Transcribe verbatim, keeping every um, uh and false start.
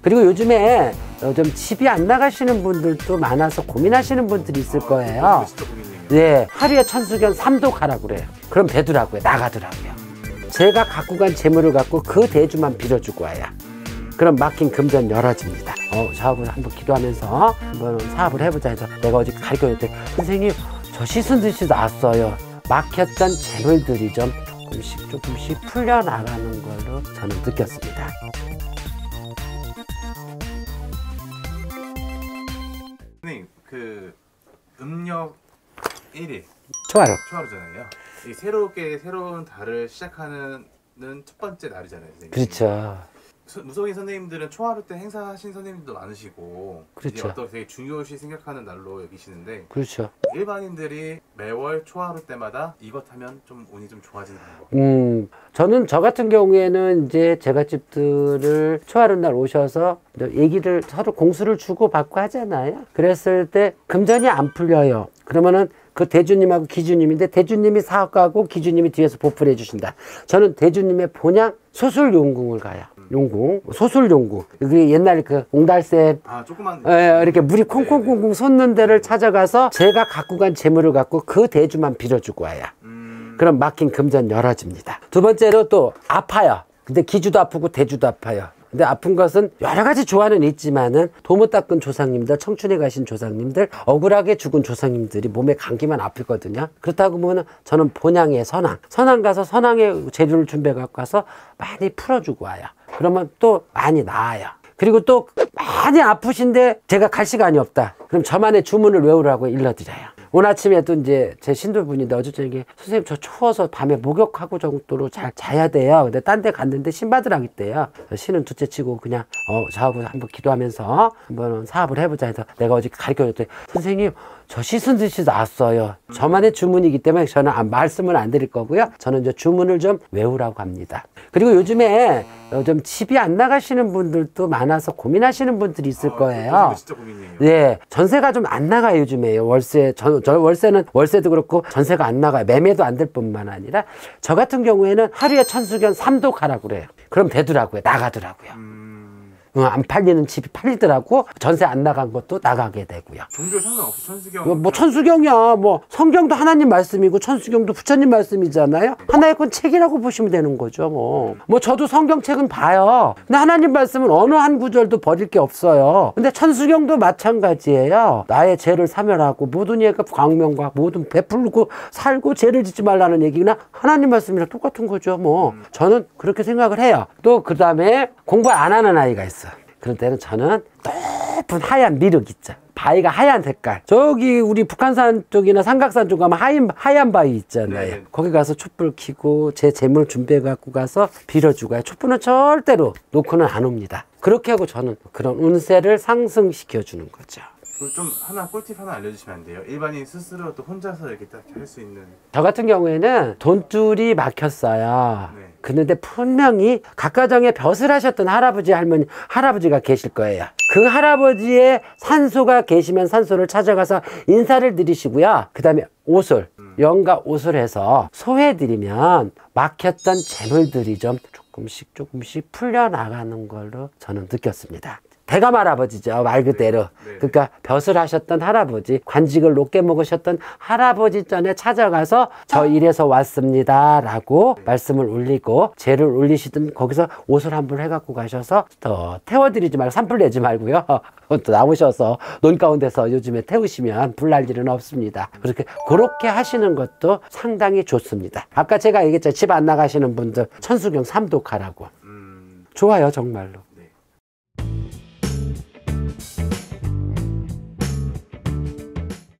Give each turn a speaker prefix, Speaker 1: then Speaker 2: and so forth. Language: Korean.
Speaker 1: 그리고 요즘에 좀 집이 안 나가시는 분들도 많아서 고민하시는 분들이 있을 거예요. 네, 하루에 천수경 삼 도 가라고 그래요. 그럼 되더라고요. 나가더라고요. 제가 갖고 간 재물을 갖고 그 대주만 빌어주고 와야. 그럼 막힌 금전 열어집니다. 어, 저하고 한번 기도하면서 한번 사업을 해보자 해서 내가 어제 가르쳐줬더니 선생님 저 씻은 듯이 났어요. 막혔던 재물들이 좀 조금씩 조금씩 풀려나가는 걸로 저는 느꼈습니다.
Speaker 2: 선생님 그 음력 일 일
Speaker 1: 초하루
Speaker 2: 초하루잖아요. 이 새롭게 새로운 달을 시작하는 첫 번째 날이잖아요, 선생님.
Speaker 1: 그렇죠.
Speaker 2: 무속인 선생님들은 초하루 때 행사하신 선생님들도 많으시고,
Speaker 1: 그렇죠.
Speaker 2: 어떤 되게 중요시 생각하는 날로 여기시는데,
Speaker 1: 그렇죠.
Speaker 2: 일반인들이 매월 초하루 때마다 이것 하면 좀 운이 좀 좋아지는 방법.
Speaker 1: 음, 저는 저 같은 경우에는 이제 제갓집들을 초하루 날 오셔서 얘기를 서로 공수를 주고 받고 하잖아요. 그랬을 때 금전이 안 풀려요. 그러면은 그 대주님하고 기주님인데 대주님이 사업가고 기주님이 뒤에서 보풀 해주신다. 저는 대주님의 본향 소술용궁을 가요. 용궁, 소술용궁. 그 옛날 그 옹달새
Speaker 2: 아, 조그만
Speaker 1: 에, 이렇게 물이 콩콩콩콩 솟는 데를 찾아가서 제가 갖고 간 재물을 갖고 그 대주만 빌어주고 와요.
Speaker 2: 음...
Speaker 1: 그럼 막힌 금전 열어집니다. 두 번째로 또 아파요. 근데 기주도 아프고 대주도 아파요. 근데 아픈 것은 여러 가지 조화는 있지만은 도못 닦은 조상님들, 청춘에 가신 조상님들, 억울하게 죽은 조상님들이 몸에 감기만 아프거든요. 그렇다고 보면 저는 본향의 선왕, 선왕 가서 선왕의 재료를 준비해 갖고 가서 많이 풀어주고 와요. 그러면 또 많이 나아요. 그리고 또 많이 아프신데 제가 갈 시간이 없다. 그럼 저만의 주문을 외우라고 일러드려요. 오늘 아침에도 이제 제 신도분인데 어제 저녁에 선생님 저 추워서 밤에 목욕하고 정도로 잘 자야 돼요. 근데 딴 데 갔는데 신받으라고 했대요. 신은 둘째 치고 그냥 어 저하고 한번 기도하면서 한번 사업을 해보자 해서 내가 어제 가르쳐줬더니 선생님 저 씻은 듯이 났어요. 저만의 주문이기 때문에 저는 안, 말씀을 안 드릴 거고요. 저는 이제 주문을 좀 외우라고 합니다. 그리고 요즘에 좀 집이 안 나가시는 분들도 많아서 고민하시는 분들이 있을
Speaker 2: 아,
Speaker 1: 거예요.
Speaker 2: 진짜 고민이에요.
Speaker 1: 네, 전세가 좀 안 나가요 요즘에. 월세, 저, 저 월세는 월세도 그렇고 전세가 안 나가요. 매매도 안 될 뿐만 아니라 저 같은 경우에는 하루에 천수경 삼 도 가라고 그래요. 그럼 되더라고요. 나가더라고요.
Speaker 2: 음...
Speaker 1: 어, 안 팔리는 집이 팔리더라고. 전세 안 나간 것도 나가게 되고요.
Speaker 2: 종교 상관없이 천수경.
Speaker 1: 뭐 천수경이야. 뭐 성경도 하나님 말씀이고 천수경도 부처님 말씀이잖아요. 하나의 건 책이라고 보시면 되는 거죠. 뭐. 뭐 저도 성경책은 봐요. 근데 하나님 말씀은 어느 한 구절도 버릴 게 없어요. 근데 천수경도 마찬가지예요. 나의 죄를 사멸하고 모든 예가 광명과 모든 베풀고 살고 죄를 짓지 말라는 얘기나 하나님 말씀이랑 똑같은 거죠. 뭐 저는 그렇게 생각을 해요. 또 그 다음에 공부 안 하는 아이가 있어. 그럴 때는 저는 높은 하얀 미륵 있죠. 바위가 하얀 색깔. 저기 우리 북한산 쪽이나 삼각산 쪽 가면 하얀, 하얀 바위 있잖아요.
Speaker 2: 네.
Speaker 1: 거기 가서 촛불 켜고 제 재물 준비해 갖고 가서 빌어주고 가요. 촛불은 절대로 놓고는 안 옵니다. 그렇게 하고 저는 그런 운세를 상승시켜 주는 거죠.
Speaker 2: 좀 하나 꿀팁 하나 알려주시면 안 돼요? 일반인 스스로 또 혼자서 이렇게 딱 할 수 있는.
Speaker 1: 저 같은 경우에는 돈줄이 막혔어요.
Speaker 2: 네.
Speaker 1: 그런데 분명히 각가정에 벼슬 하셨던 할아버지 할머니 할아버지가 계실 거예요. 그 할아버지의 산소가 계시면 산소를 찾아가서 인사를 드리시고요. 그 다음에 옷을 음. 영가 옷을 해서 소해드리면 막혔던 재물들이 좀 조금씩 조금씩 풀려나가는 걸로 저는 느꼈습니다. 대감 할아버지죠. 말 그대로.
Speaker 2: 네, 네.
Speaker 1: 그러니까 벼슬 하셨던 할아버지, 관직을 높게 먹으셨던 할아버지 전에 찾아가서 저 이래서 왔습니다 라고 말씀을 올리고 죄를 올리시든 거기서 옷을 한 벌 해갖고 가셔서 더 태워드리지 말고 산불 내지 말고요. 또 나오셔서 논 가운데서 요즘에 태우시면 불날 일은 없습니다. 그렇게 그렇게 하시는 것도 상당히 좋습니다. 아까 제가 얘기했죠. 집 안 나가시는 분들 천수경 삼 도 가라고.
Speaker 2: 음...
Speaker 1: 좋아요 정말로.